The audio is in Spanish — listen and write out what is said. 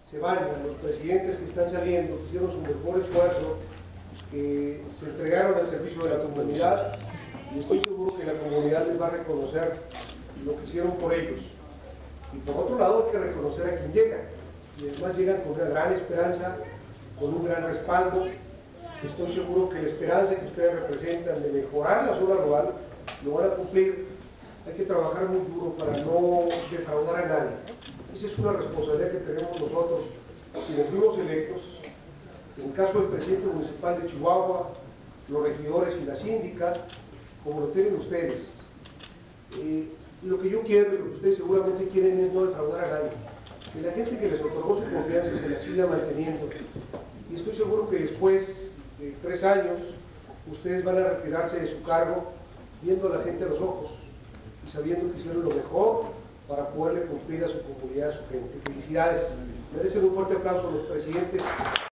se vayan, los presidentes que están saliendo, que hicieron su mejor esfuerzo, que se entregaron al servicio de la comunidad, y estoy seguro que la comunidad les va a reconocer lo que hicieron por ellos. Y por otro lado hay que reconocer a quien llega, y además llegan con una gran esperanza, con un gran respaldo. Estoy seguro que la esperanza que ustedes representan de mejorar la zona rural lo van a cumplir. Hay que trabajar muy duro para no defraudar a nadie. Esa es una responsabilidad que tenemos nosotros, quienes fuimos electos, en el caso del presidente municipal de Chihuahua, los regidores y la síndica, como lo tienen ustedes. Y lo que yo quiero y lo que ustedes seguramente quieren es no defraudar a nadie. Que la gente que les otorgó su confianza se la siga manteniendo. Y estoy seguro que después de 3 años, ustedes van a retirarse de su cargo viendo a la gente a los ojos y sabiendo que hicieron lo mejor para poderle cumplir a su comunidad, a su gente. Felicidades. Merecen un fuerte aplauso a los presidentes.